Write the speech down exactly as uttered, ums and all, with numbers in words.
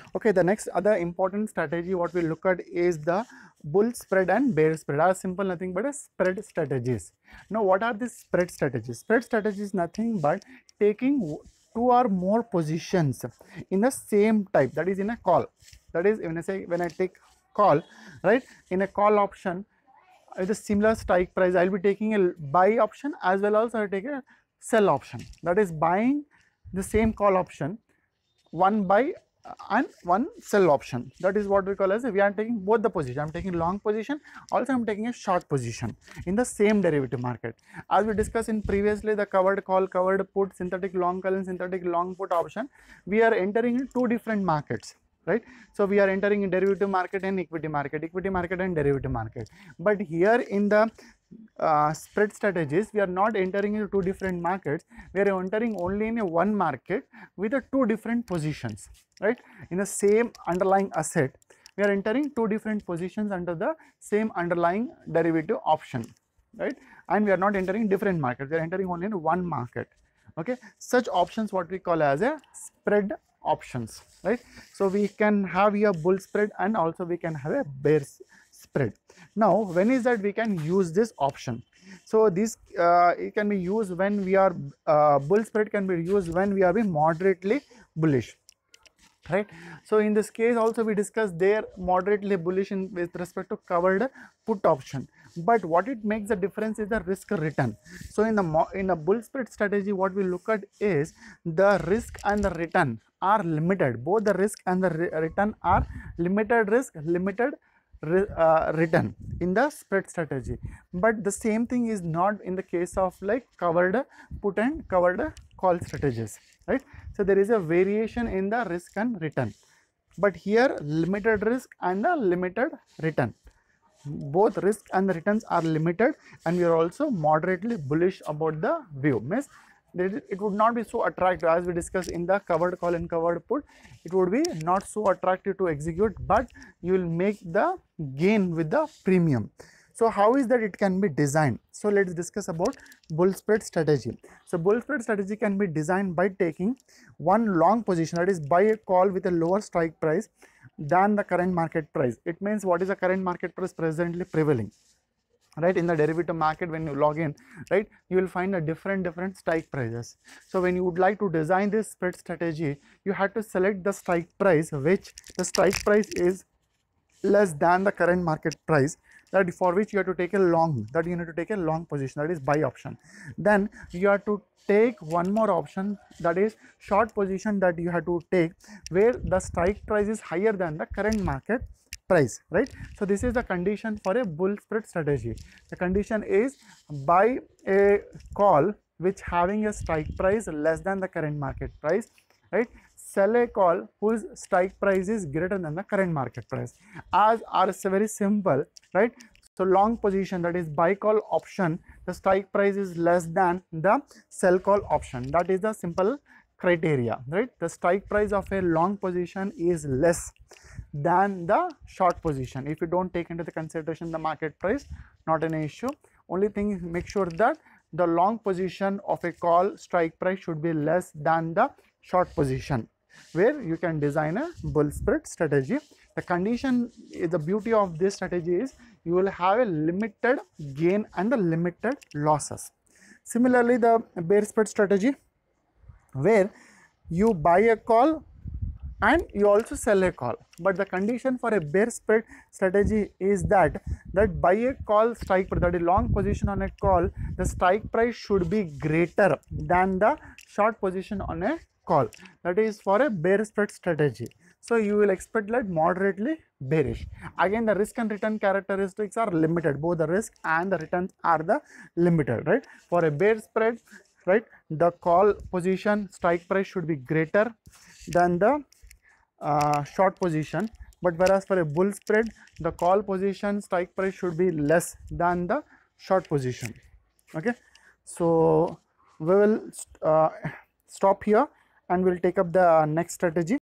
Okay, the next other important strategy what we look at is the bull spread and bear spread. Are simple, nothing but a spread strategies. Now, what are these spread strategies? Spread strategy is nothing but taking two or more positions in the same type, that is in a call. That is, when I say, when I take call, right, in a call option with a similar strike price, I'll be taking a buy option as well as I'll take a sell option. That is buying the same call option, one buy and one sell option. That is what we call as, we are taking both the position. I'm taking long position, also I'm taking a short position in the same derivative market. As we discussed in previously, the covered call, covered put, synthetic long call and synthetic long put option, we are entering in two different markets, right? So we are entering in derivative market and equity market, equity market and derivative market. But here in the uh, spread strategies, we are not entering into two different markets. We are entering only in a one market with a two different positions, right? In the same underlying asset, we are entering two different positions under the same underlying derivative option, right? And we are not entering different markets. We are entering only in one market. Okay, such options what we call as a spread options, right? So we can have here bull spread and also we can have a bear spread. Now, when is that we can use this option? So this uh, it can be used when we are uh, bull spread can be used when we are being moderately bullish, right? So in this case also we discussed there moderately bullish in with respect to covered put option. But what it makes the difference is the risk return. So in the in a bull spread strategy, what we look at is the risk and the return are limited. Both the risk and the re return are limited risk, limited re uh, return in the spread strategy. But the same thing is not in the case of like covered put and covered call strategies, right? So there is a variation in the risk and return. But here limited risk and the limited return, both risk and the returns are limited, and we are also moderately bullish about the view. Means it would not be so attractive as we discussed in the covered call and covered put. It would be not so attractive to execute, but you will make the gain with the premium. So how is that it can be designed? So let's discuss about bull spread strategy. So bull spread strategy can be designed by taking one long position, that is buy a call with a lower strike price than the current market price. It means what is the current market price presently prevailing, right? In the derivative market, when you log in, right, you will find a different different strike prices. So when you would like to design this spread strategy, you have to select the strike price which the strike price is less than the current market price, that for which you have to take a long, that you need to take a long position, that is buy option. Then you have to take one more option, that is short position, that you have to take where the strike price is higher than the current market price, right? So this is the condition for a bull spread strategy. The condition is buy a call which having a strike price less than the current market price, right? Sell a call whose strike price is greater than the current market price. As are very simple, right? So long position, that is buy call option, the strike price is less than the sell call option. That is the simple criteria, right? The strike price of a long position is less than the short position. If you don't take into the consideration the market price, not an issue. Only thing is make sure that the long position of a call strike price should be less than the short position, where you can design a bull spread strategy. The condition, the beauty of this strategy is you will have a limited gain and the limited losses. Similarly, the bear spread strategy, where you buy a call and you also sell a call, but the condition for a bear spread strategy is that that buy a call strike price, that is long position on a call, the strike price should be greater than the short position on a call. That is for a bear spread strategy. So you will expect like moderately bearish. Again, the risk and return characteristics are limited. Both the risk and the returns are the limited, right? For a bear spread, right, the call position strike price should be greater than the uh, short position, but whereas for a bull spread, the call position strike price should be less than the short position. Okay, so we will uh, stop here and we'll take up the next strategy.